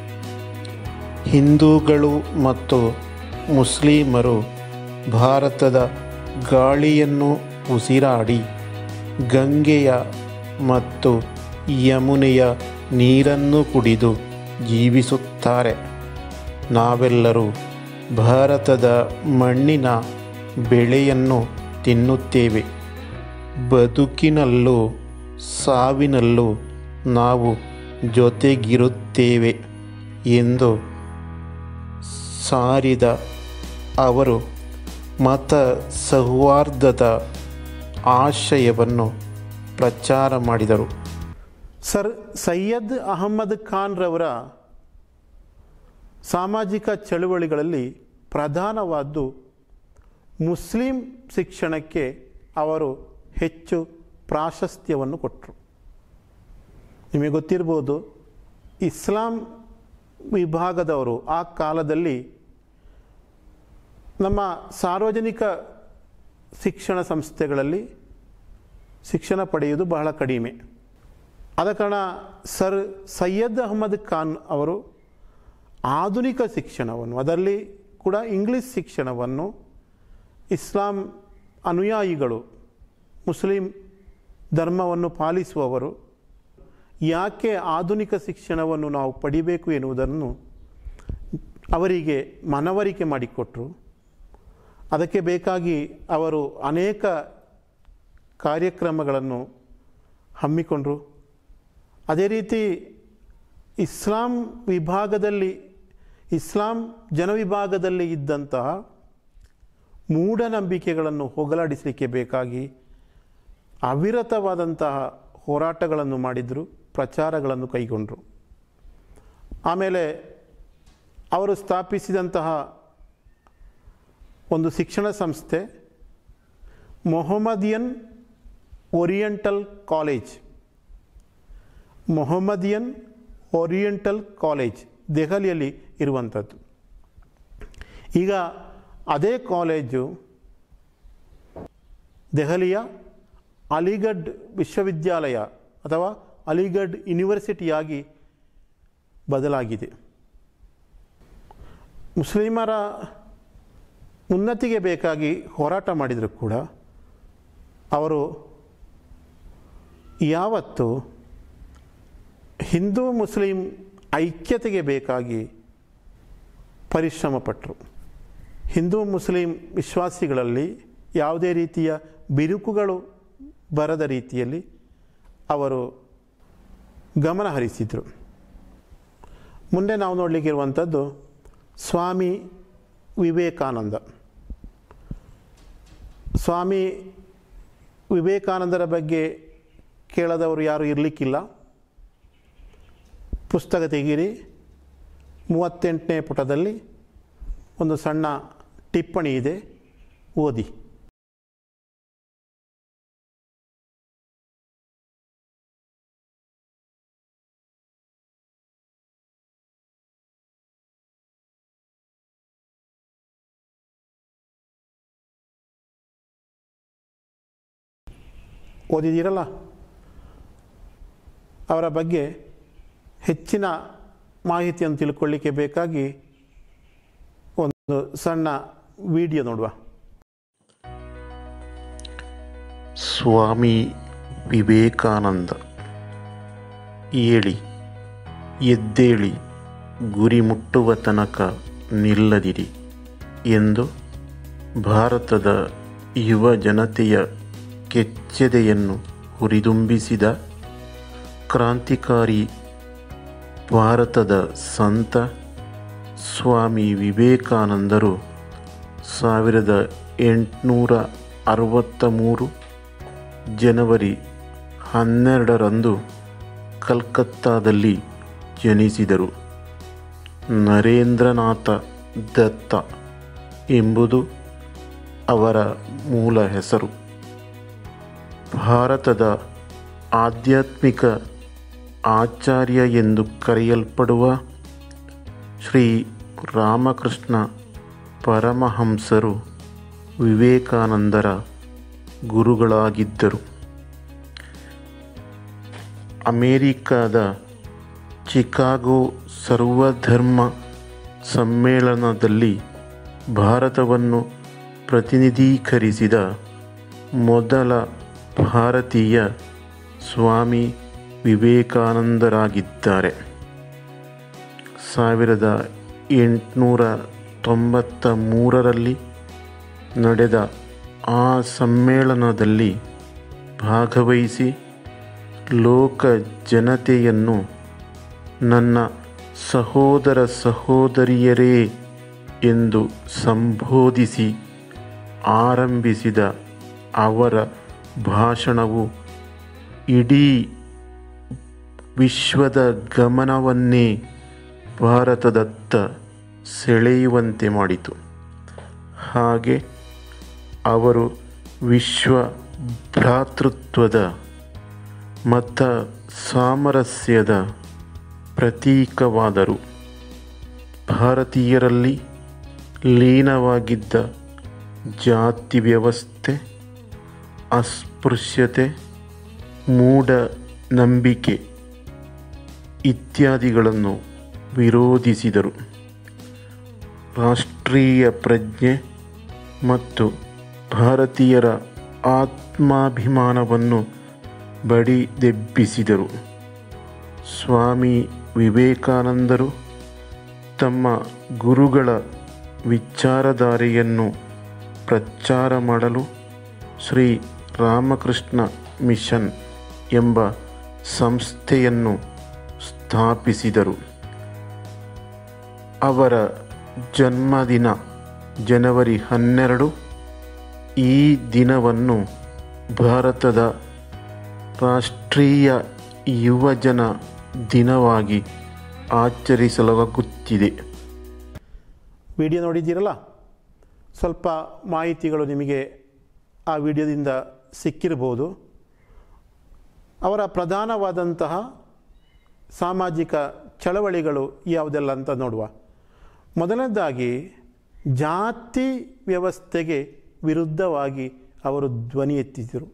ಹಿಂದೂಗಳು ಮತ್ತು ಮುಸ್ಲಿಮರು ಭಾರತದ ಗಾಳಿಯನ್ನು ಉಸಿರಾಡಿ ಗಂಗೆಯ ಮತ್ತು ಯಮುನೆಯ ನೀರನ್ನು ಕುಡಿದು ಜೀವಿಸುತ್ತಾರೆ. ನಾವೆಲ್ಲರೂ ಭಾರತದ ಮಣ್ಣಿನ ಬೆಳೆಯನ್ನು ತಿನ್ನುತ್ತೇವೆ. ಬದುಕಿನಲ್ಲೂ ಸಾವಿನಲ್ಲೂ ನಾವು ಜೊತೆಗಿರುತ್ತೇವೆ ಎಂದು ಸಾರಿದ ಅವರು ಮತ ಸೌಹಾರ್ದದ ಆಶಯವನ್ನು ಪ್ರಚಾರ ಮಾಡಿದರು.
ಸರ್ ಸೈಯದ್ ಅಹಮ್ಮದ್ ಖಾನ್ ರವರ ಸಾಮಾಜಿಕ ಚಳುವಳಿಗಳಲ್ಲಿ ಪ್ರಧಾನವಾದ್ದು ಮುಸ್ಲಿಂ ಶಿಕ್ಷಣಕ್ಕೆ ಅವರು ಹೆಚ್ಚು ಪ್ರಾಶಸ್ತ್ಯವನ್ನು ಕೊಟ್ಟರು. ನಿಮಗೆ ಗೊತ್ತಿರ್ಬೋದು, ಇಸ್ಲಾಂ ವಿಭಾಗದವರು ಆ ಕಾಲದಲ್ಲಿ ನಮ್ಮ ಸಾರ್ವಜನಿಕ ಶಿಕ್ಷಣ ಸಂಸ್ಥೆಗಳಲ್ಲಿ ಶಿಕ್ಷಣ ಪಡೆಯುವುದು ಬಹಳ ಕಡಿಮೆ. ಆದ ಕಾರಣ ಸರ್ ಸೈಯದ್ ಅಹಮ್ಮದ್ ಖಾನ್ ಅವರು ಆಧುನಿಕ ಶಿಕ್ಷಣವನ್ನು, ಅದರಲ್ಲಿ ಕೂಡ ಇಂಗ್ಲೀಷ್ ಶಿಕ್ಷಣವನ್ನು ಇಸ್ಲಾಂ ಅನುಯಾಯಿಗಳು, ಮುಸ್ಲಿಂ ಧರ್ಮವನ್ನು ಪಾಲಿಸುವವರು ಯಾಕೆ ಆಧುನಿಕ ಶಿಕ್ಷಣವನ್ನು ನಾವು ಪಡಿಬೇಕು ಎನ್ನುವುದನ್ನು ಅವರಿಗೆ ಮನವರಿಕೆ ಮಾಡಿಕೊಟ್ರು. ಅದಕ್ಕೆ ಬೇಕಾಗಿ ಅವರು ಅನೇಕ ಕಾರ್ಯಕ್ರಮಗಳನ್ನು ಹಮ್ಮಿಕೊಂಡರು. ಅದೇ ರೀತಿ ಇಸ್ಲಾಂ ವಿಭಾಗದಲ್ಲಿ ಇಸ್ಲಾಂ ಜನವಿಭಾಗದಲ್ಲಿ ಇದ್ದಂತಹ ಮೂಢನಂಬಿಕೆಗಳನ್ನು ಹೋಗಲಾಡಿಸಲಿಕ್ಕೆ ಬೇಕಾಗಿ ಅವಿರತವಾದಂತಹ ಹೋರಾಟಗಳನ್ನು ಮಾಡಿದರು, ಪ್ರಚಾರಗಳನ್ನು ಕೈಗೊಂಡರು. ಆಮೇಲೆ ಅವರು ಸ್ಥಾಪಿಸಿದಂತಹ ಒಂದು ಶಿಕ್ಷಣ ಸಂಸ್ಥೆ Mohammedan Oriental College Mohammedan Oriental College ದೆಹಲಿಯಲ್ಲಿ ಇರುವಂಥದ್ದು. ಈಗ ಅದೇ ಕಾಲೇಜು ದೆಹಲಿಯ ಅಲಿಗಢ್ ವಿಶ್ವವಿದ್ಯಾಲಯ ಅಥವಾ ಅಲಿಗಢ್ ಯೂನಿವರ್ಸಿಟಿಯಾಗಿ ಬದಲಾಗಿದೆ. ಮುಸ್ಲಿಮರ ಉನ್ನತಿಗೆ ಬೇಕಾಗಿ ಹೋರಾಟ ಮಾಡಿದರೂ ಕೂಡ ಅವರು ಯಾವತ್ತು ಹಿಂದೂ ಮುಸ್ಲಿಂ ಐಕ್ಯತೆಗೆ ಬೇಕಾಗಿ ಪರಿಶ್ರಮ ಪಟ್ಟರು. ಹಿಂದೂ ಮುಸ್ಲಿಂ ವಿಶ್ವಾಸಿಗಳಲ್ಲಿ ಯಾವುದೇ ರೀತಿಯ ಬಿರುಕುಗಳು ಬರದ ರೀತಿಯಲ್ಲಿ ಅವರು ಗಮನ ಹರಿಸಿದರು. ಮುಂದೆ ನಾವು ನೋಡಲಿಕ್ಕಿರುವಂಥದ್ದು ಸ್ವಾಮಿ ವಿವೇಕಾನಂದ. ಸ್ವಾಮಿ ವಿವೇಕಾನಂದರ ಬಗ್ಗೆ ಕೇಳದವರು ಯಾರೂ ಇರಲಿಕ್ಕಿಲ್ಲ. ಪುಸ್ತಕ ತೆಗೀರಿ, ಮೂವತ್ತೆಂಟನೇ ಪುಟದಲ್ಲಿ ಒಂದು ಸಣ್ಣ ಟಿಪ್ಪಣಿ ಇದೆ, ಓದಿ. ಓದಿದ್ದೀರಲ್ಲ? ಅವರ ಬಗ್ಗೆ ಹೆಚ್ಚಿನ ಮಾಹಿತಿಯನ್ನು ತಿಳ್ಕೊಳ್ಳಿಕ್ಕೆ ಬೇಕಾಗಿ ಒಂದು ಸಣ್ಣ ವಿಡಿಯೋ ನೋಡುವ.
ಸ್ವಾಮಿ ವಿವೇಕಾನಂದ, ಏಳಿ, ಎದ್ದೇಳಿ, ಗುರಿ ಮುಟ್ಟುವ ತನಕ ನಿಲ್ಲದಿರಿ ಎಂದು ಭಾರತದ ಯುವ ಜನತೆಯ ಕೆಚ್ಚೆದೆಯನ್ನು ಹುರಿದುಂಬಿಸಿದ ಕ್ರಾಂತಿಕಾರಿ ಭಾರತದ ಸಂತ ಸ್ವಾಮಿ ವಿವೇಕಾನಂದರು ಸಾವಿರದ ಎಂಟುನೂರ ಅರವತ್ತ ಮೂರು ಜನವರಿ ಹನ್ನೆರಡರಂದು ಕಲ್ಕತ್ತಾದಲ್ಲಿ ಜನಿಸಿದರು. ನರೇಂದ್ರನಾಥ ದತ್ತ ಎಂಬುದು ಅವರ ಮೂಲ ಹೆಸರು. ಭಾರತದ ಆಧ್ಯಾತ್ಮಿಕ ಆಚಾರ್ಯ ಎಂದು ಕರೆಯಲ್ಪಡುವ ಶ್ರೀ ರಾಮಕೃಷ್ಣ ಪರಮಹಂಸರು ವಿವೇಕಾನಂದರ ಗುರುಗಳಾಗಿದ್ದರು. ಅಮೇರಿಕಾದ ಚಿಕಾಗೋ ಸರ್ವಧರ್ಮ ಸಮ್ಮೇಳನದಲ್ಲಿ ಭಾರತವನ್ನು ಪ್ರತಿನಿಧೀಕರಿಸಿದ ಮೊದಲ ಭಾರತೀಯ ಸ್ವಾಮಿ ವಿವೇಕಾನಂದರಾಗಿದ್ದಾರೆ. ಸಾವಿರದ ಎಂಟುನೂರ ತೊಂಬತ್ತ ಮೂರರಲ್ಲಿ ನಡೆದ ಆ ಸಮ್ಮೇಳನದಲ್ಲಿ ಭಾಗವಹಿಸಿ ಲೋಕ ಜನತೆಯನ್ನು ನನ್ನ ಸಹೋದರ ಸಹೋದರಿಯರೇ ಎಂದು ಸಂಬೋಧಿಸಿ ಆರಂಭಿಸಿದ ಅವರ ಭಾಷಣವು ಇಡೀ ವಿಶ್ವದ ಗಮನವನ್ನೇ ಭಾರತದತ್ತ ಸೆಳೆಯುವಂತೆ ಮಾಡಿತು. ಹಾಗೆ ಅವರು ವಿಶ್ವ ಭ್ರಾತೃತ್ವದ ಮತ ಸಾಮರಸ್ಯದ ಪ್ರತೀಕವಾದರು. ಭಾರತೀಯರಲ್ಲಿ ಲೀನವಾಗಿದ್ದ ಜಾತಿ ವ್ಯವಸ್ಥೆ, ಅಸ್ಪೃಶ್ಯತೆ, ಮೂಢ ನಂಬಿಕೆ ಇತ್ಯಾದಿಗಳನ್ನು ವಿರೋಧಿಸಿದರು. ರಾಷ್ಟ್ರೀಯ ಪ್ರಜ್ಞೆ ಮತ್ತು ಭಾರತೀಯರ ಆತ್ಮಾಭಿಮಾನವನ್ನು ಬಡಿದೆಬ್ಬಿಸಿದರು. ಸ್ವಾಮಿ ವಿವೇಕಾನಂದರು ತಮ್ಮ ಗುರುಗಳ ವಿಚಾರಧಾರೆಯನ್ನು ಪ್ರಚಾರ ಮಾಡಲು ಶ್ರೀ ರಾಮಕೃಷ್ಣ ಮಿಷನ್ ಎಂಬ ಸಂಸ್ಥೆಯನ್ನು ಸ್ಥಾಪಿಸಿದರು. ಅವರ ಜನ್ಮದಿನ ಜನವರಿ ಹನ್ನೆರಡು. ಈ ದಿನವನ್ನು ಭಾರತದ ರಾಷ್ಟ್ರೀಯ ಯುವಜನ ದಿನವಾಗಿ ಆಚರಿಸಲಾಗುತ್ತಿದೆ.
ವಿಡಿಯೋ ನೋಡಿದ್ದೀರಲ್ಲ, ಸ್ವಲ್ಪ ಮಾಹಿತಿಗಳು ನಿಮಗೆ ಆ ವಿಡಿಯೋದಿಂದ ಸಿಕ್ಕಿರ್ಬೋದು. ಅವರ ಪ್ರಧಾನವಾದಂತಹ ಸಾಮಾಜಿಕ ಚಳವಳಿಗಳು ಯಾವುದೆಲ್ಲ ಅಂತ ನೋಡುವ. ಮೊದಲನೇದಾಗಿ ಜಾತಿ ವ್ಯವಸ್ಥೆಗೆ ವಿರುದ್ಧವಾಗಿ ಅವರು ಧ್ವನಿ ಎತ್ತಿದರು.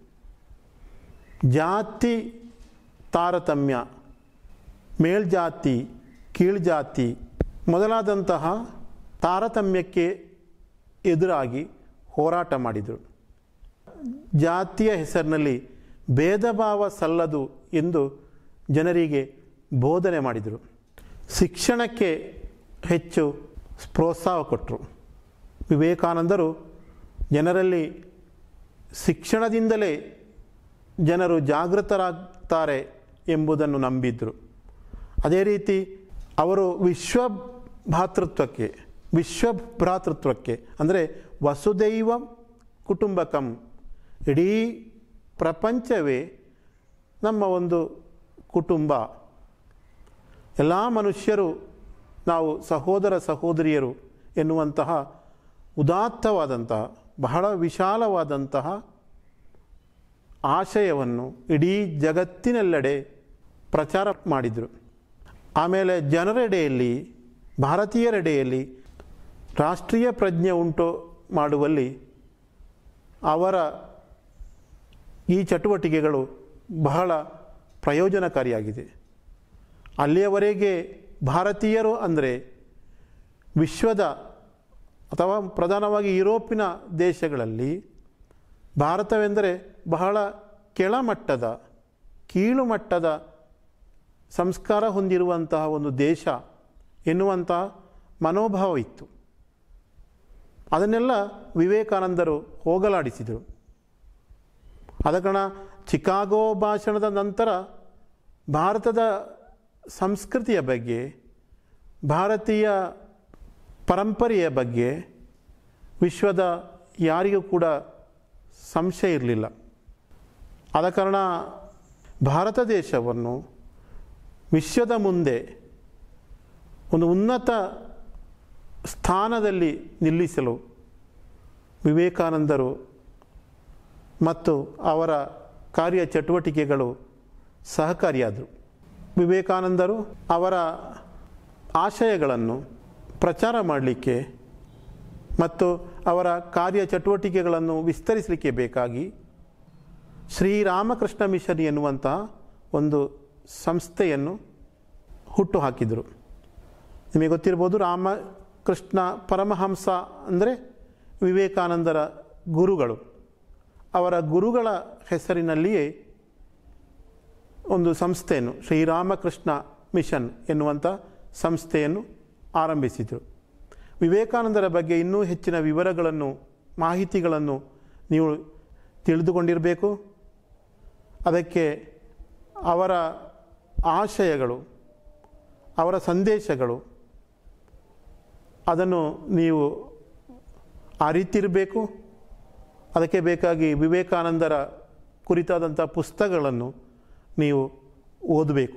ಜಾತಿ ತಾರತಮ್ಯ, ಮೇಲ್ಜಾತಿ ಕೀಳ್ಜಾತಿ ಮೊದಲಾದಂತಹ ತಾರತಮ್ಯಕ್ಕೆ ಎದುರಾಗಿ ಹೋರಾಟ ಮಾಡಿದರು. ಜಾತಿಯ ಹೆಸರಿನಲ್ಲಿ ಭೇದ ಭಾವ ಸಲ್ಲದು ಎಂದು ಜನರಿಗೆ ಬೋಧನೆ ಮಾಡಿದರು. ಶಿಕ್ಷಣಕ್ಕೆ ಹೆಚ್ಚು ಪ್ರೋತ್ಸಾಹ ಕೊಟ್ಟರು. ವಿವೇಕಾನಂದರು ಜನರಲ್ಲಿ ಶಿಕ್ಷಣದಿಂದಲೇ ಜನರು ಜಾಗೃತರಾಗ್ತಾರೆ ಎಂಬುದನ್ನು ನಂಬಿದ್ರು. ಅದೇ ರೀತಿ ಅವರು ವಿಶ್ವ ಭಾತೃತ್ವಕ್ಕೆ ವಿಶ್ವ ಭ್ರಾತೃತ್ವಕ್ಕೆ ಅಂದರೆ ವಸುದೈವ ಕುಟುಂಬಕಂ, ಇಡೀ ಪ್ರಪಂಚವೇ ನಮ್ಮ ಒಂದು ಕುಟುಂಬ, ಎಲ್ಲ ಮನುಷ್ಯರು ನಾವು ಸಹೋದರ ಸಹೋದರಿಯರು ಎನ್ನುವಂತಹ ಉದಾತ್ತವಾದಂತಹ ಬಹಳ ವಿಶಾಲವಾದಂತಹ ಆಶಯವನ್ನು ಇಡೀ ಜಗತ್ತಿನೆಲ್ಲೆಡೆ ಪ್ರಚಾರ ಮಾಡಿದರು. ಆಮೇಲೆ ಜನರೆಡೆಯಲ್ಲಿ, ಭಾರತೀಯರೆಡೆಯಲ್ಲಿ ರಾಷ್ಟ್ರೀಯ ಪ್ರಜ್ಞೆ ಉಂಟು ಮಾಡುವಲ್ಲಿ ಅವರ ಈ ಚಟುವಟಿಕೆಗಳು ಬಹಳ ಪ್ರಯೋಜನಕಾರಿಯಾಗಿದೆ. ಅಲ್ಲಿಯವರೆಗೆ ಭಾರತೀಯರು ಅಂದರೆ ವಿಶ್ವದ ಅಥವಾ ಪ್ರಧಾನವಾಗಿ ಯುರೋಪಿನ ದೇಶಗಳಲ್ಲಿ ಭಾರತವೆಂದರೆ ಬಹಳ ಕೆಳಮಟ್ಟದ, ಕೀಳು ಮಟ್ಟದ ಸಂಸ್ಕಾರ ಹೊಂದಿರುವಂತಹ ಒಂದು ದೇಶ ಎನ್ನುವಂತಹ ಮನೋಭಾವ ಇತ್ತು. ಅದನ್ನೆಲ್ಲ ವಿವೇಕಾನಂದರು ಹೋಗಲಾಡಿಸಿದರು. ಆದ ಕಾರಣ ಚಿಕಾಗೋ ಭಾಷಣದ ನಂತರ ಭಾರತದ ಸಂಸ್ಕೃತಿಯ ಬಗ್ಗೆ, ಭಾರತೀಯ ಪರಂಪರೆಯ ಬಗ್ಗೆ ವಿಶ್ವದ ಯಾರಿಗೂ ಕೂಡ ಸಂಶಯ ಇರಲಿಲ್ಲ. ಆದ ಕಾರಣ ಭಾರತ ದೇಶವನ್ನು ವಿಶ್ವದ ಮುಂದೆ ಒಂದು ಉನ್ನತ ಸ್ಥಾನದಲ್ಲಿ ನಿಲ್ಲಿಸಲು ವಿವೇಕಾನಂದರು ಮತ್ತು ಅವರ ಕಾರ್ಯ ಚಟುವಟಿಕೆಗಳು ಸಹಕಾರಿಯಾದರು. ವಿವೇಕಾನಂದರು ಅವರ ಆಶಯಗಳನ್ನು ಪ್ರಚಾರ ಮಾಡಲಿಕ್ಕೆ ಮತ್ತು ಅವರ ಕಾರ್ಯ ಚಟುವಟಿಕೆಗಳನ್ನು ವಿಸ್ತರಿಸಲಿಕ್ಕೆ ಬೇಕಾಗಿ ಶ್ರೀರಾಮಕೃಷ್ಣ ಮಿಷನ್ ಎನ್ನುವಂತಹ ಒಂದು ಸಂಸ್ಥೆಯನ್ನು ಹುಟ್ಟು ಹಾಕಿದರು. ನಿಮಗೆ ಗೊತ್ತಿರ್ಬೋದು, ರಾಮಕೃಷ್ಣ ಪರಮಹಂಸ ಅಂದರೆ ವಿವೇಕಾನಂದರ ಗುರುಗಳು. ಅವರ ಗುರುಗಳ ಹೆಸರಿನಲ್ಲಿಯೇ ಒಂದು ಸಂಸ್ಥೆಯನ್ನು, ಶ್ರೀರಾಮಕೃಷ್ಣ ಮಿಷನ್ ಎನ್ನುವಂಥ ಸಂಸ್ಥೆಯನ್ನು ಆರಂಭಿಸಿದರು. ವಿವೇಕಾನಂದರ ಬಗ್ಗೆ ಇನ್ನೂ ಹೆಚ್ಚಿನ ವಿವರಗಳನ್ನು, ಮಾಹಿತಿಗಳನ್ನು ನೀವು ತಿಳಿದುಕೊಂಡಿರಬೇಕು. ಅದಕ್ಕೆ ಅವರ ಆಶಯಗಳು, ಅವರ ಸಂದೇಶಗಳು, ಅದನ್ನು ನೀವು ಅರಿತಿರಬೇಕು. ಅದಕ್ಕೆ ಬೇಕಾಗಿ ವಿವೇಕಾನಂದರ ಕುರಿತಾದಂಥ ಪುಸ್ತಕಗಳನ್ನು ನೀವು ಓದಬೇಕು.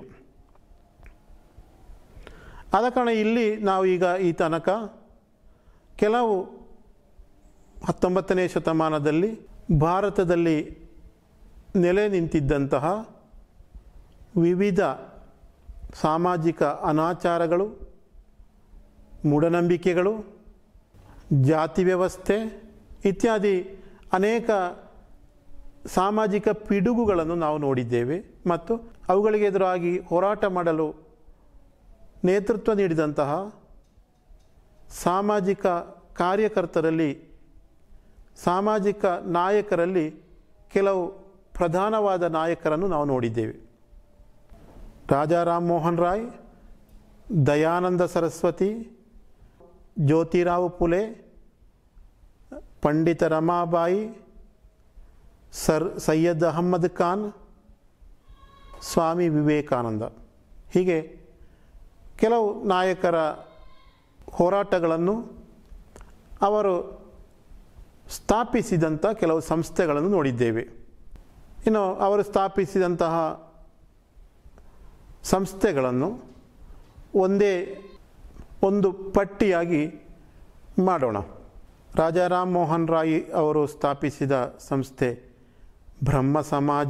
ಆದ ಕಾರಣ ಇಲ್ಲಿ ನಾವು ಈಗ ಈ ತನಕ ಕೆಲವು ಹತ್ತೊಂಬತ್ತನೇ ಶತಮಾನದಲ್ಲಿ ಭಾರತದಲ್ಲಿ ನೆಲೆ ನಿಂತಿದ್ದಂತಹ ವಿವಿಧ ಸಾಮಾಜಿಕ ಅನಾಚಾರಗಳು, ಮೂಢನಂಬಿಕೆಗಳು, ಜಾತಿ ವ್ಯವಸ್ಥೆ ಇತ್ಯಾದಿ ಅನೇಕ ಸಾಮಾಜಿಕ ಪಿಡುಗುಗಳನ್ನು ನಾವು ನೋಡಿದ್ದೇವೆ. ಮತ್ತು ಅವುಗಳಿಗೆ ಎದುರಾಗಿ ಹೋರಾಟ ಮಾಡಲು ನೇತೃತ್ವ ನೀಡಿದಂತಹ ಸಾಮಾಜಿಕ ಕಾರ್ಯಕರ್ತರಲ್ಲಿ, ಸಾಮಾಜಿಕ ನಾಯಕರಲ್ಲಿ ಕೆಲವು ಪ್ರಧಾನವಾದ ನಾಯಕರನ್ನು ನಾವು ನೋಡಿದ್ದೇವೆ. ರಾಜಾ ರಾಮ್ ಮೋಹನ್ ರಾಯ್, ದಯಾನಂದ ಸರಸ್ವತಿ, ಜ್ಯೋತಿರಾವ್ ಫುಲೆ, ಪಂಡಿತ ರಮಾಬಾಯಿ, ಸರ್ ಸೈಯದ್ ಅಹಮ್ಮದ್ ಖಾನ್, ಸ್ವಾಮಿ ವಿವೇಕಾನಂದ. ಹೀಗೆ ಕೆಲವು ನಾಯಕರ ಹೋರಾಟಗಳನ್ನು, ಅವರು ಸ್ಥಾಪಿಸಿದಂಥ ಕೆಲವು ಸಂಸ್ಥೆಗಳನ್ನು ನೋಡಿದ್ದೇವೆ. ಇನ್ನು ಅವರು ಸ್ಥಾಪಿಸಿದಂತಹ ಸಂಸ್ಥೆಗಳನ್ನು ಒಂದೇ ಒಂದು ಪಟ್ಟಿಯಾಗಿ ಮಾಡೋಣ. ರಾಜಾ ರಾಮ್ ಮೋಹನ್ ರಾಯ್ ಅವರು ಸ್ಥಾಪಿಸಿದ ಸಂಸ್ಥೆ ಬ್ರಹ್ಮ ಸಮಾಜ,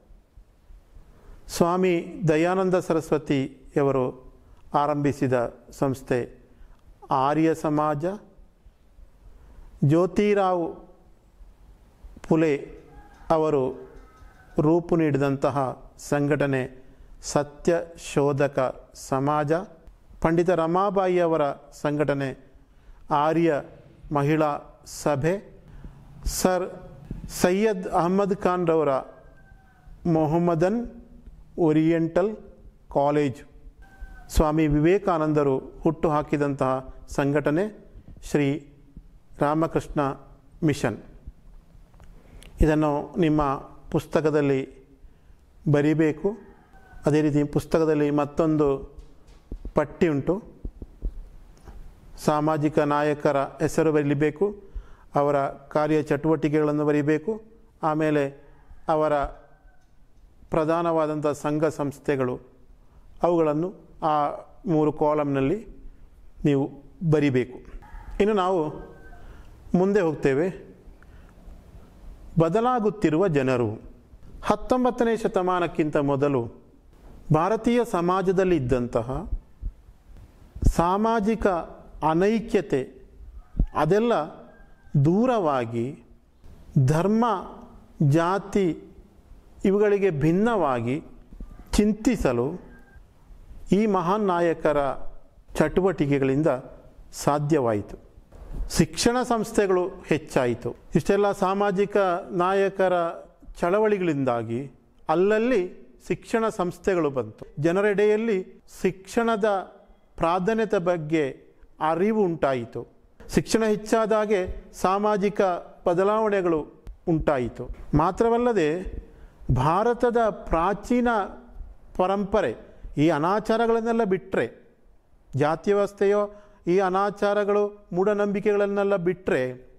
ಸ್ವಾಮಿ ದಯಾನಂದ ಸರಸ್ವತಿಯವರು ಆರಂಭಿಸಿದ ಸಂಸ್ಥೆ ಆರ್ಯ ಸಮಾಜ, ಜ್ಯೋತಿರಾವ್ ಫುಲೆ ಅವರು ರೂಪು ನೀಡಿದಂತಹ ಸಂಘಟನೆ ಸತ್ಯ ಶೋಧಕ ಸಮಾಜ, ಪಂಡಿತ ರಮಾಬಾಯಿಯವರ ಸಂಘಟನೆ ಆರ್ಯ ಮಹಿಳಾ ಸಭೆ, ಸರ್ ಸೈಯದ್ ಅಹಮ್ಮದ್ ಖಾನ್ರವರ ಮೊಹಮ್ಮದನ್ ಓರಿಯೆಂಟಲ್ ಕಾಲೇಜು, ಸ್ವಾಮಿ ವಿವೇಕಾನಂದರು ಹುಟ್ಟು ಹಾಕಿದಂತಹ ಸಂಘಟನೆ ಶ್ರೀ ರಾಮಕೃಷ್ಣ ಮಿಷನ್. ಇದನ್ನು ನಿಮ್ಮ ಪುಸ್ತಕದಲ್ಲಿ ಬರಿಬೇಕು. ಅದೇ ರೀತಿ ಪುಸ್ತಕದಲ್ಲಿ ಮತ್ತೊಂದು ಪಟ್ಟಿ ಉಂಟು. ಸಾಮಾಜಿಕ ನಾಯಕರ ಹೆಸರು ಬರೀಬೇಕು, ಅವರ ಕಾರ್ಯ ಚಟುವಟಿಕೆಗಳನ್ನು ಬರೀಬೇಕು, ಆಮೇಲೆ ಅವರ ಪ್ರಧಾನವಾದಂಥ ಸಂಘ ಸಂಸ್ಥೆಗಳು, ಅವುಗಳನ್ನು ಆ ಮೂರು ಕಾಲಮ್ನಲ್ಲಿ ನೀವು ಬರಿಬೇಕು. ಇನ್ನು ನಾವು ಮುಂದೆ ಹೋಗ್ತೇವೆ. ಬದಲಾಗುತ್ತಿರುವ ಜನರು. ಹತ್ತೊಂಬತ್ತನೇ ಶತಮಾನಕ್ಕಿಂತ ಮೊದಲು ಭಾರತೀಯ ಸಮಾಜದಲ್ಲಿ ಇದ್ದಂತಹ ಸಾಮಾಜಿಕ ಅನೈಕ್ಯತೆ ಅದೆಲ್ಲ ದೂರವಾಗಿ ಧರ್ಮ, ಜಾತಿ ಇವುಗಳಿಗೆ ಭಿನ್ನವಾಗಿ ಚಿಂತಿಸಲು ಈ ಮಹಾನ್ ನಾಯಕರ ಚಟುವಟಿಕೆಗಳಿಂದ ಸಾಧ್ಯವಾಯಿತು. ಶಿಕ್ಷಣ ಸಂಸ್ಥೆಗಳು ಹೆಚ್ಚಾಯಿತು. ಇಷ್ಟೆಲ್ಲ ಸಾಮಾಜಿಕ ನಾಯಕರ ಚಳವಳಿಗಳಿಂದಾಗಿ ಅಲ್ಲಲ್ಲಿ ಶಿಕ್ಷಣ ಸಂಸ್ಥೆಗಳು ಬಂತು. ಜನರೆಡೆಯಲ್ಲಿ ಶಿಕ್ಷಣದ ಪ್ರಾಧಾನ್ಯತೆ ಬಗ್ಗೆ ಅರಿವು ಉಂಟಾಯಿತು. ಶಿಕ್ಷಣ ಹೆಚ್ಚಾದಾಗೆ ಸಾಮಾಜಿಕ ಬದಲಾವಣೆಗಳು ಉಂಟಾಯಿತು. ಮಾತ್ರವಲ್ಲದೆ ಭಾರತದ ಪ್ರಾಚೀನ ಪರಂಪರೆ, ಈ ಅನಾಚಾರಗಳನ್ನೆಲ್ಲ ಬಿಟ್ಟರೆ, ಜಾತಿ ವ್ಯವಸ್ಥೆಯೋ ಈ ಅನಾಚಾರಗಳು ಮೂಢನಂಬಿಕೆಗಳನ್ನೆಲ್ಲ ಬಿಟ್ಟರೆ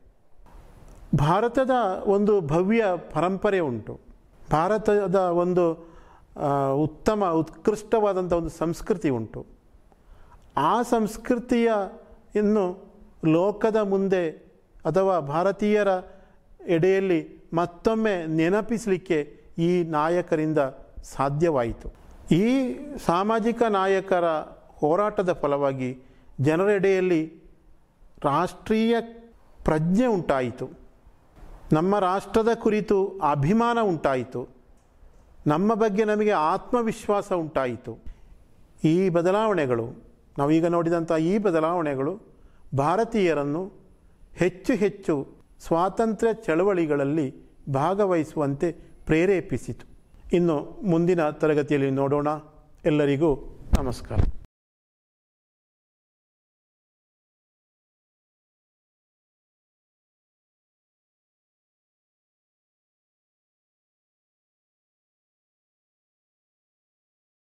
ಭಾರತದ ಒಂದು ಭವ್ಯ ಪರಂಪರೆ ಉಂಟು. ಭಾರತದ ಒಂದು ಉತ್ತಮ ಉತ್ಕೃಷ್ಟವಾದಂಥ ಒಂದು ಸಂಸ್ಕೃತಿ ಉಂಟು. ಆ ಸಂಸ್ಕೃತಿಯ ಇನ್ನು ಲೋಕದ ಮುಂದೆ ಅಥವಾ ಭಾರತೀಯರ ಎಡೆಯಲ್ಲಿ ಮತ್ತೊಮ್ಮೆ ನೆನಪಿಸಲಿಕ್ಕೆ ಈ ನಾಯಕರಿಂದ ಸಾಧ್ಯವಾಯಿತು. ಈ ಸಾಮಾಜಿಕ ನಾಯಕರ ಹೋರಾಟದ ಫಲವಾಗಿ ಜನರೆಡೆಯಲ್ಲಿ ರಾಷ್ಟ್ರೀಯ ಪ್ರಜ್ಞೆ ಉಂಟಾಯಿತು. ನಮ್ಮ ರಾಷ್ಟ್ರದ ಕುರಿತು ಅಭಿಮಾನ ಉಂಟಾಯಿತು. ನಮ್ಮ ಬಗ್ಗೆ ನಮಗೆ ಆತ್ಮವಿಶ್ವಾಸ ಉಂಟಾಯಿತು. ಈ ಬದಲಾವಣೆಗಳು, ನಾವೀಗ ನೋಡಿದಂಥ ಈ ಬದಲಾವಣೆಗಳು ಭಾರತೀಯರನ್ನು ಹೆಚ್ಚು ಹೆಚ್ಚು ಸ್ವಾತಂತ್ರ್ಯ ಚಳವಳಿಗಳಲ್ಲಿ ಭಾಗವಹಿಸುವಂತೆ ಪ್ರೇರೇಪಿಸಿತು. ಇನ್ನು ಮುಂದಿನ ತರಗತಿಯಲ್ಲಿ ನೋಡೋಣ. ಎಲ್ಲರಿಗೂ ನಮಸ್ಕಾರ.